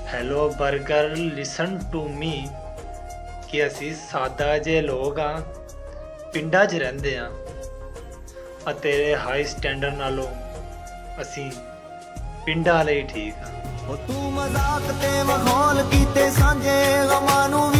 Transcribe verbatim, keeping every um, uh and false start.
Hello burger listen to me ਕਿ ਅਸੀਂ ਸਾਦਾ ਜਿਹੇ ਲੋਕ ਆ, ਪਿੰਡਾਂ 'ਚ ਰਹਿੰਦੇ ਆ, ਆ ਤੇਰੇ ਹਾਈ ਸਟੈਂਡਰਡ ਨਾਲੋਂ ਅਸੀਂ ਪਿੰਡਾਂ ਲਈ ਠੀਕ ਆ। ਤੂੰ ਮਜ਼ਾਕ ਤੇ ਮਖੌਲ ਕੀਤੇ ਸਾਂਝੇ ਗਮਾਂ ਨੂੰ